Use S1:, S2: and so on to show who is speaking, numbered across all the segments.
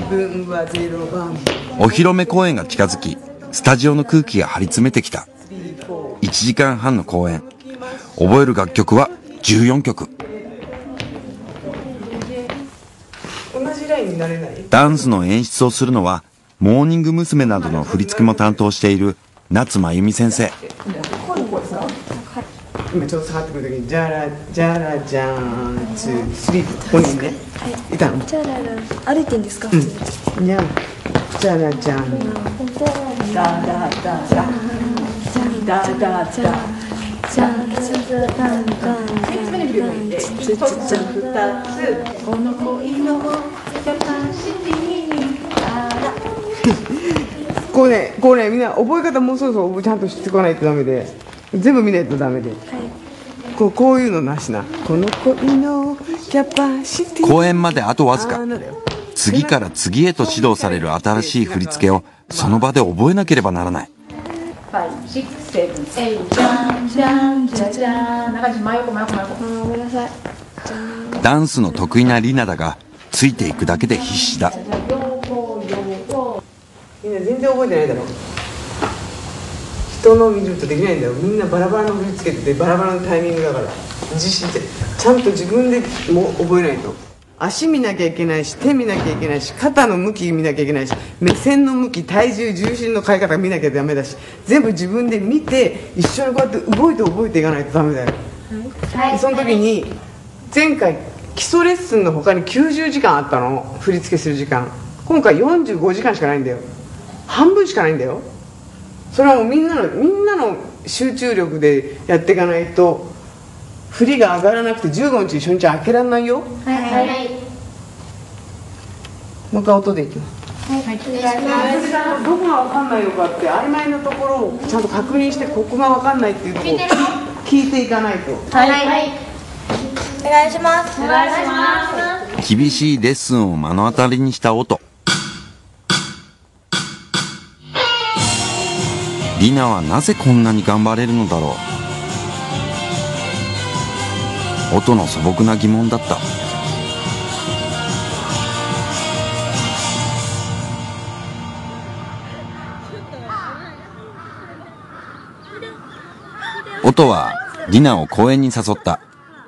S1: 分は0番。
S2: お披露目公演が近づき、スタジオの空気が張り詰めてきた。1時間半の公演。覚える楽曲は14曲。
S1: 同じラインになれない。
S2: ダンスの演出をするのは、モーニング娘。などの振り付けも担当している夏まゆみ先生。
S1: 今ちょっと下がってくるときに、じゃらじゃらじゃーん、ツー、スリー、ここにね、いたの。
S3: じゃらら、歩いてんですか？普通に。
S1: にゃん、じゃらじゃん。
S4: ダダダダダダダ
S3: じゃんじゃダンダン
S4: 一つ二つこの恋のキャパシティから
S1: これみんな覚え方もうそろそろちゃんとしてこないとダメで、全部見ないとダメで。こういうのなしな。この恋のキャパシティ。
S2: 公演まであとわずか。次から次へと指導される新しい振り付けをその場で覚えなければならない。
S4: 5、6、7、8、じゃんじゃんじゃじゃん。中島、真横。
S3: ごめんなさい。
S2: ダンスの得意なリナだが、ついていくだけで必死だ。
S1: みんな全然覚えてないだろ。人の見るとできないんだよ。みんなバラバラの振り付けててバラバラのタイミングだから、自信ってちゃんと自分でも覚えないと。足見なきゃいけないし、手見なきゃいけないし、肩の向き見なきゃいけないし、目線の向き、体重、重心の変え方見なきゃダメだし、全部自分で見て一緒にこうやって動いて覚えていかないとダメだよ。その時に前回基礎レッスンの他に90時間あったの、振り付けする時間。今回45時間しかないんだよ。半分しかないんだよ。それはもうみんなの集中力でやっていかないと振りが上がらなくて15日初日開けられないよ。
S3: はい。
S1: もう一回音でいきます。はい、お願いします。どこが分かんないのかって曖昧なところをちゃんと確認して、ここが分かんないっていうところを聞いていかないと。
S3: はい。お願いします。
S2: 厳しいレッスンを目の当たりにした音。リナはなぜこんなに頑張れるのだろう。音の素朴な疑問だった。音はリナを公園に誘った。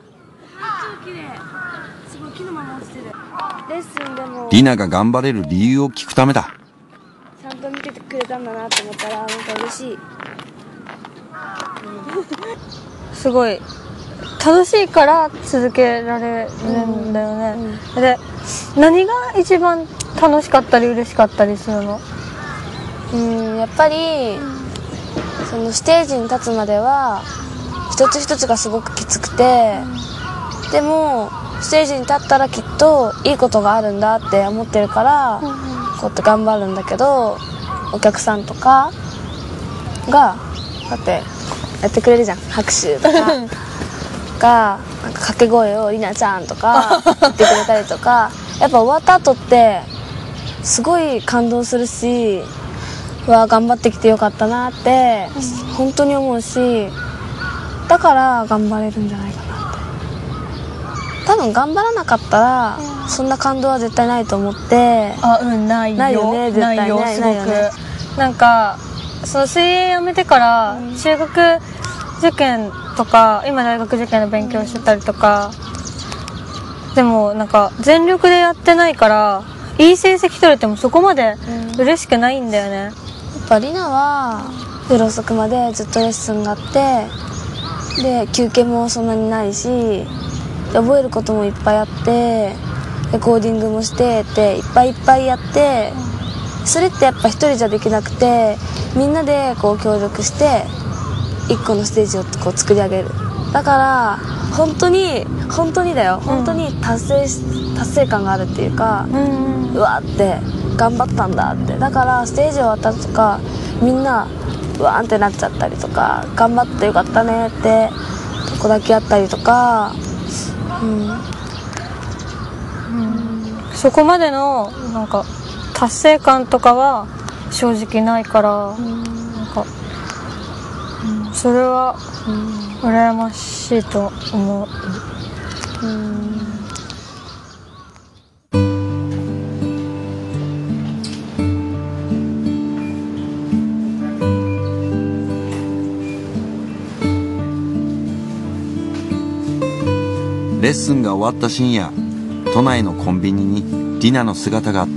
S3: レッスンでも
S2: リナが頑張れる理由を聞くためだ。
S3: ちゃんと見ててくれたんだなって思ったらなんか嬉しい。
S5: すごい楽しいから続けられるんだよね。で、何が一番楽しかったり嬉しかったりするの？
S3: やっぱりそのステージに立つまでは一つ一つがすごくきつくて、でもステージに立ったらきっといいことがあるんだって思ってるから、こうやって頑張るんだけど、お客さんとかがこうやってやってくれるじゃん、拍手とかがなんか掛け声を「りなちゃん」とか言ってくれたりとかやっぱ終わった後ってすごい感動するし、頑張ってきてよかったなって本当に思うし、だから頑張れるんじゃないかなって。多分頑張らなかったらそんな感動は絶対ないと思って。
S5: ないよ。
S3: ないよね、絶対
S5: ないよ、
S3: ない
S5: すご
S3: ないよね。
S5: く。なんかその水泳やめてから中学受験とか、今大学受験の勉強してたりとか、でもなんか全力でやってないからいい成績取れてもそこまで嬉しくないんだよね。
S3: やっぱりなは夜遅くまでずっとレッスンがあって、で休憩もそんなにないし、で覚えることもいっぱいあって、レコーディングもしてっていっぱいいっぱいやって、それってやっぱ一人じゃできなくて、みんなでこう協力して一個のステージをこう作り上げる。だから本当にだよ、本当に達成感があるっていうか、うわって頑張ったんだって。だからステージ終わったとかみんなうわーってなっちゃったりとか、頑張ってよかったねってここだけあったりとか、
S5: そこまでのなんか達成感とかは正直ないから、なんか、それは羨ましいと思う。
S2: レッスンが終わった深夜、都内のコンビニにリナの姿があった。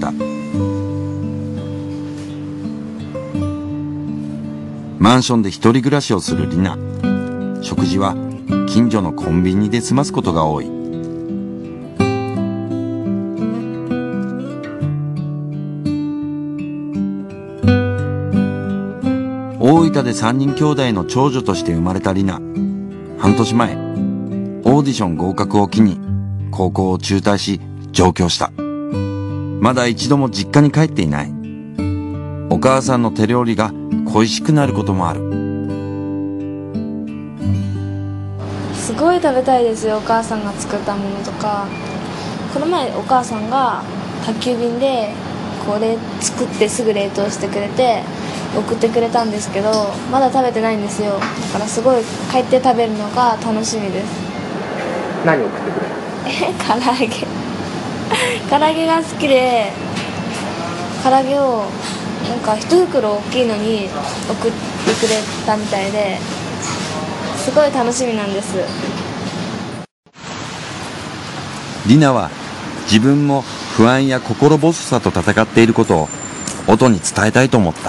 S2: マンションで一人暮らしをするリナ。食事は近所のコンビニで済ますことが多い。大分で3人兄弟の長女として生まれたリナ。半年前、オーディション合格を機に高校を中退し上京した。まだ一度も実家に帰っていない。お母さんの手料理が恋しくなることもある。
S3: すごい食べたいですよ、お母さんが作ったものとか。この前お母さんが宅急便でこれ作ってすぐ冷凍してくれて送ってくれたんですけど、まだ食べてないんですよ。だからすごい帰って食べるのが楽しみです。
S1: 何送ってくれる？
S3: 唐揚げ唐揚げが好きで、唐揚げをなんか一袋大きいのに送ってくれたみたいで、すごい楽しみなんです。
S2: リナは自分も不安や心細さと戦っていることを音に伝えたいと思った。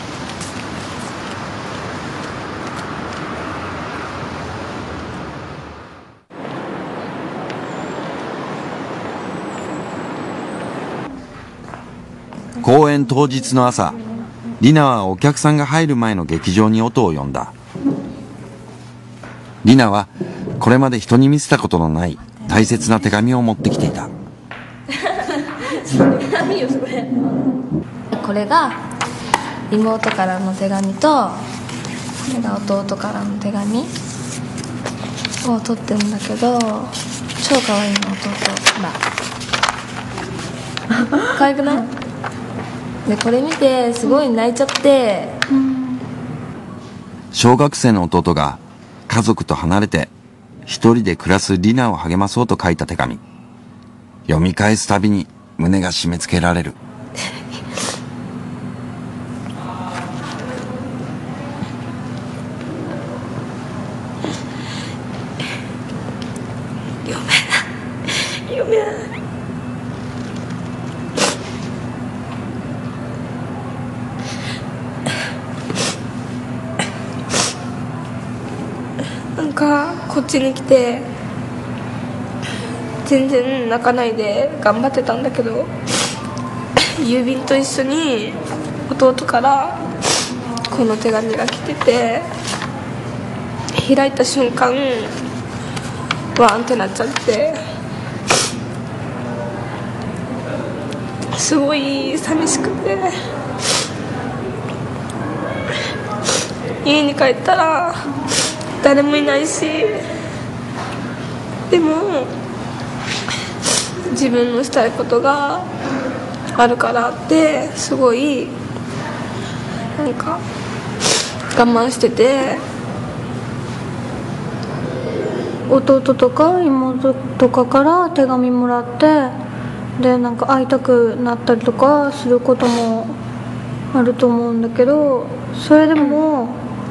S2: 公演当日の朝、リナはお客さんが入る前の劇場に音を呼んだ。リナはこれまで人に見せたことのない大切な手紙を持ってきていた。
S3: これが妹からの手紙と、これが弟からの手紙を取ってるんだけど、超可愛いの弟だ。可愛くない？でこれ見てすごい泣いちゃって、
S2: 小学生の弟が家族と離れて一人で暮らすリナを励まそうと書いた手紙。読み返すたびに胸が締め付けられる。
S3: 読めない。なんかこっちに来て全然泣かないで頑張ってたんだけど、郵便と一緒に弟からこの手紙が来てて、開いた瞬間ワーンってなっちゃって、すごい寂しくて、家に帰ったら誰もいないし、でも自分のしたいことがあるからってすごいなんか我慢してて、
S5: 弟とか妹とかから手紙もらって、でなんか会いたくなったりとかすることもあると思うんだけど、それでも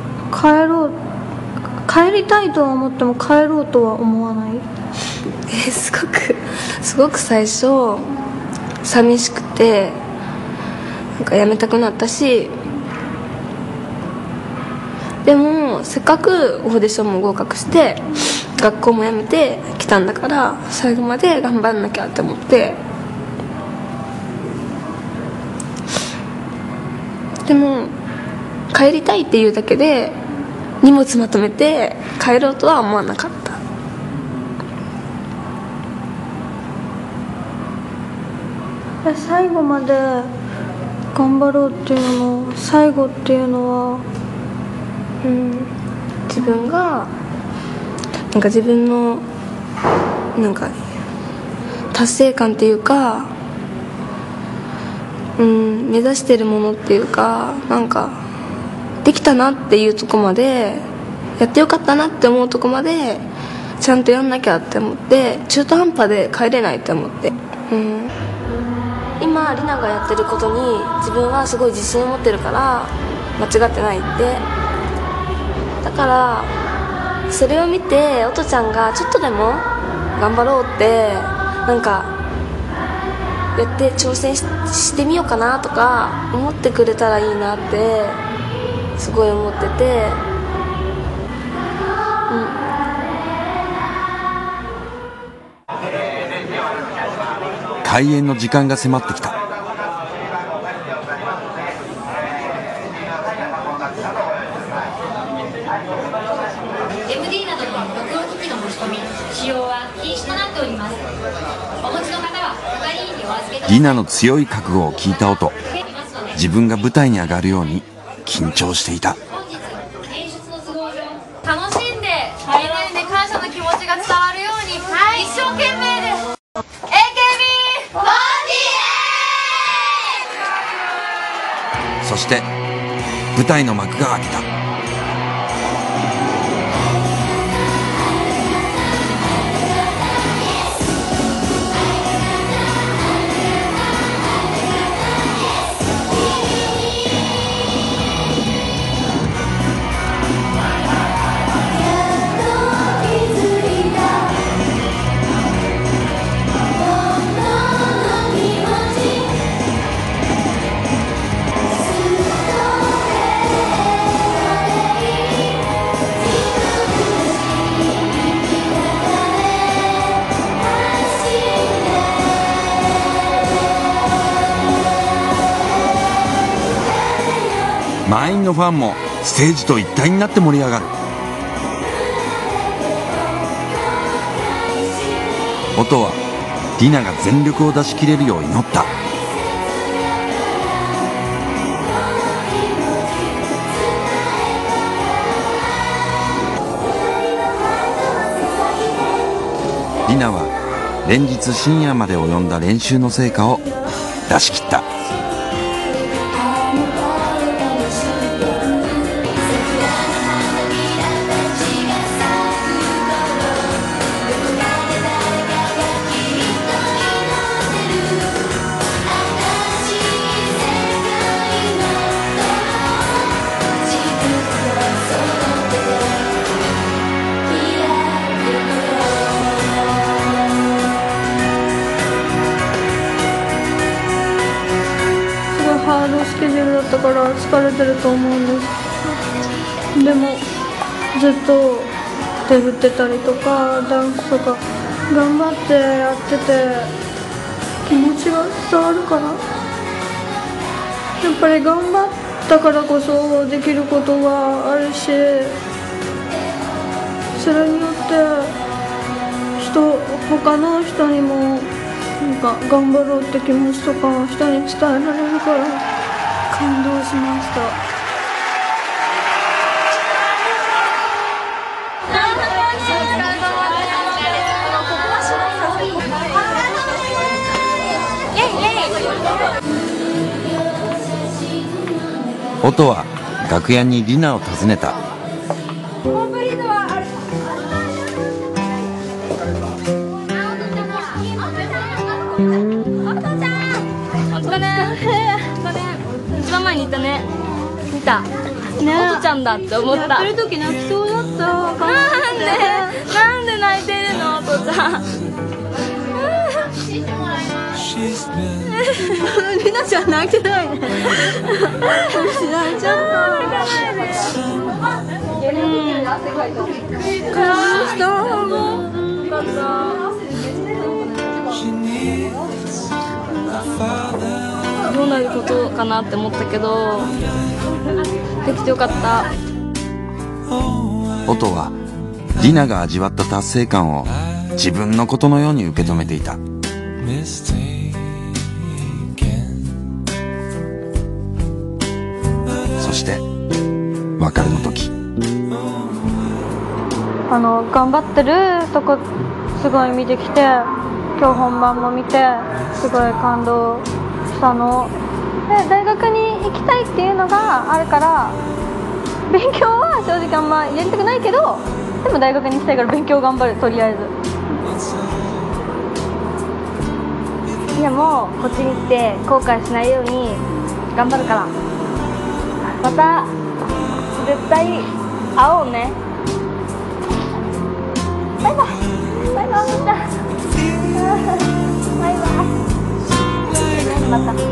S5: 帰りたいとは思っても帰ろうとは思わない？
S3: すごく最初寂しくてなんかやめたくなったし、でもせっかくオーディションも合格して学校も辞めてきたんだから、最後まで頑張んなきゃって思って、でも帰りたいっていうだけで荷物まとめて帰ろうとは思わなかった。
S5: 最後まで頑張ろうっていうの、最後っていうのは、
S3: 自分がなんか自分のなんか達成感っていうか、目指してるものっていうか、なんかできたなっていうとこまで、やってよかったなって思うとこまでちゃんとやんなきゃって思って、中途半端で帰れないって思って、今リナがやってることに自分はすごい自信を持ってるから間違ってないって。だからそれを見て音ちゃんがちょっとでも頑張ろうってなんかやって挑戦 してみようかなとか思ってくれたらいいなってすごい思ってて、
S2: 開演の時間が迫ってきた。
S6: MD などの録音機器の持ち込み、使用は禁止となっております。お持ちの方は係員にお預けください。
S2: リナの強い覚悟を聞いた音、自分が舞台に上がるように緊張していた。
S6: 本日演出の都合上楽しんでみんなにね感謝の気持ちが伝わるように、一生懸命です。 AKB48。
S2: そして舞台の幕が開けた。満員のファンもステージと一体になって盛り上がる。音はリナが全力を出し切れるよう祈った。リナは連日深夜まで及んだ練習の成果を出し切った。
S5: ハードスケジュールだったから疲れてると思うんです。でもずっと手振ってたりとかダンスとか頑張ってやってて気持ちが伝わるかな。やっぱり頑張ったからこそできることがあるし、それによって他の人にもなんか頑張ろうって気持ちとか人に伝えられるから感動しました。
S2: 音は楽屋にリナを訪ねた。
S3: 一番前にいたね。見た。ね、音ちゃんだって思った。
S5: やってる時泣きそうだった。
S3: なんで泣いてるの、音ちゃん。
S5: りなちゃん泣いてないね。泣いちゃった。
S3: どうなることかなって思ったけどできてよかった。
S2: 音はリナが味わった達成感を自分のことのように受け止めていた。そして別れの時、
S5: 頑張ってるとこすごい見てきて、今日本番も見てすごい感動したので、大学に行きたいっていうのがあるから勉強は正直あんまやりたくないけど、でも大学に行きたいから勉強頑張る。とりあえず
S3: でもこっちに来て後悔しないように頑張るから、また絶対会おうね。バイバイ。バイバイみんな。
S6: また。